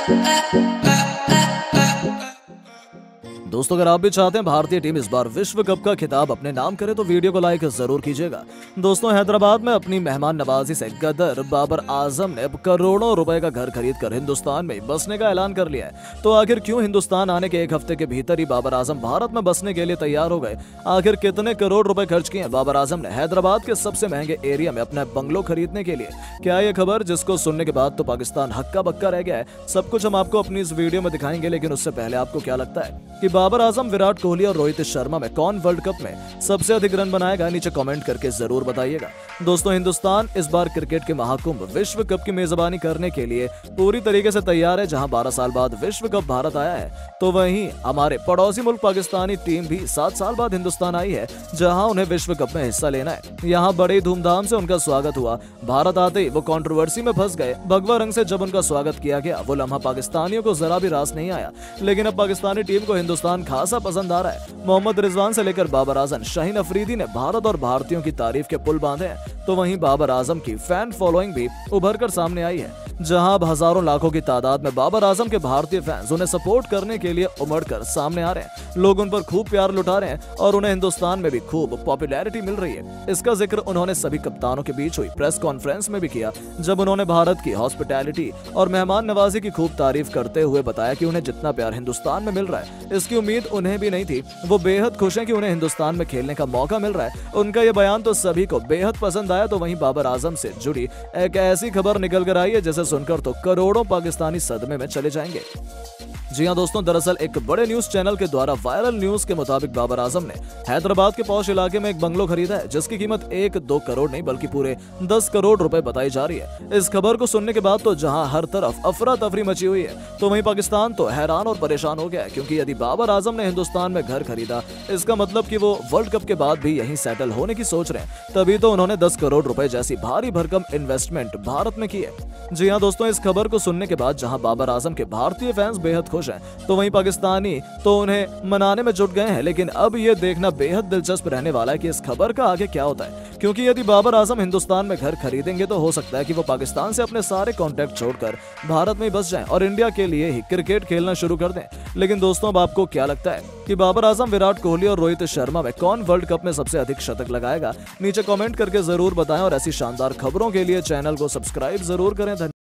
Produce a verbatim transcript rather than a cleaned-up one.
दोस्तों, अगर आप भी चाहते हैं भारतीय टीम इस बार विश्व कप का खिताब अपने नाम करे तो वीडियो को लाइक जरूर कीजिएगा। दोस्तों, हैदराबाद में अपनी मेहमान नवाजी से गदर बाबर आजम ने अब करोड़ों रुपए का घर खरीद कर हिंदुस्तान में बसने का ऐलान कर लिया है। तो आखिर क्यों हिंदुस्तान आने के एक हफ्ते के भीतर ही बाबर आजम भारत में बसने के लिए तैयार हो गए? आखिर कितने करोड़ रुपए खर्च किए बाबर आजम ने हैदराबाद के सबसे महंगे एरिया में अपना बंगलो खरीदने के लिए? क्या ये खबर जिसको सुनने के बाद तो पाकिस्तान हक्का बक्का रह गया है? सब कुछ हम आपको अपनी इस वीडियो में दिखाएंगे, लेकिन उससे पहले आपको क्या लगता है कि बाबर आजम, विराट कोहली और रोहित शर्मा में कौन वर्ल्ड कप में सबसे अधिक रन बनाएगा? नीचे कमेंट करके जरूर बताइएगा। दोस्तों, हिंदुस्तान इस बार क्रिकेट के महाकुंभ विश्व कप की मेजबानी करने के लिए पूरी तरीके से तैयार है। जहां बारह साल बाद विश्व कप भारत आया है, तो वहीं हमारे पड़ोसी मुल्क पाकिस्तानी टीम भी सात साल बाद हिंदुस्तान आई है, जहां उन्हें विश्व कप में हिस्सा लेना है। यहाँ बड़े धूमधाम से उनका स्वागत हुआ। भारत आते ही वो कंट्रोवर्सी में फंस गए। भगवा रंग से जब उनका स्वागत किया गया, वो लम्हा पाकिस्तानियों को जरा भी रास नहीं आया। लेकिन अब पाकिस्तानी टीम को हिंदुस्तान खासा पसंद आ रहा है। मोहम्मद रिजवान से लेकर बाबर आजम, शाहीन अफरीदी ने भारत और भारतीयों की तारीफ के पुल बांधे हैं। तो वहीं बाबर आजम की फैन फॉलोइंग भी उभर कर सामने आई है। जहां अब हजारों लाखों की तादाद में बाबर आजम के भारतीय फैंस उन्हें सपोर्ट करने के लिए उमड़ कर सामने आ रहे हैं। लोग उन पर खूब प्यार लुटा रहे हैं और उन्हें हिंदुस्तान में भी खूब पॉपुलैरिटी मिल रही है। इसका जिक्र उन्होंने सभी कप्तानों के बीच हुई प्रेस कॉन्फ्रेंस में भी किया, जब उन्होंने भारत की हॉस्पिटैलिटी और मेहमान नवाजी की खूब तारीफ करते हुए बताया कि उन्हें जितना प्यार हिंदुस्तान में मिल रहा है, इसकी उम्मीद उन्हें भी नहीं थी। वो बेहद खुश हैं कि उन्हें हिंदुस्तान में खेलने का मौका मिल रहा है। उनका ये बयान तो सभी को बेहद पसंद आया। तो वहीं बाबर आजम से जुड़ी एक ऐसी खबर निकल कर आई है जिसे सुनकर तो करोड़ों पाकिस्तानी सदमे में चले जाएंगे। जी हां दोस्तों, दरअसल एक बड़े न्यूज चैनल के द्वारा वायरल न्यूज के मुताबिक बाबर आजम ने हैदराबाद के पौष इलाके में एक बंगलो खरीदा है, जिसकी कीमत एक दो करोड़ नहीं बल्कि पूरे दस करोड़ रुपए बताई जा रही है। इस खबर को सुनने के बाद तो जहां हर तरफ अफरा तफरी मची हुई है, तो वहीं पाकिस्तान तो हैरान और परेशान हो गया है। क्योंकि यदि बाबर आजम ने हिंदुस्तान में घर खरीदा, इसका मतलब कि वो वर्ल्ड कप के बाद भी यहीं सेटल होने की सोच रहे हैं। तभी तो उन्होंने दस करोड़ रुपए जैसी भारी भरकम इन्वेस्टमेंट भारत में की है। जी हाँ दोस्तों, इस खबर को सुनने के बाद जहां बाबर आजम के भारतीय फैंस बेहद खुश हैं, तो वहीं पाकिस्तानी तो उन्हें मनाने में जुट गए हैं। लेकिन अब ये देखना बेहद दिलचस्प रहने वाला है कि इस खबर का आगे क्या होता है। क्योंकि यदि बाबर आजम हिंदुस्तान में घर खरीदेंगे, तो हो सकता है कि वो पाकिस्तान से अपने सारे कॉन्टैक्ट छोड़कर भारत में बस जाएं और इंडिया के लिए ही क्रिकेट खेलना शुरू कर दें। लेकिन दोस्तों, अब आपको क्या लगता है कि बाबर आजम, विराट कोहली और रोहित शर्मा में कौन वर्ल्ड कप में सबसे अधिक शतक लगाएगा? नीचे कमेंट करके जरूर बताएं और ऐसी शानदार खबरों के लिए चैनल को सब्सक्राइब जरूर करें।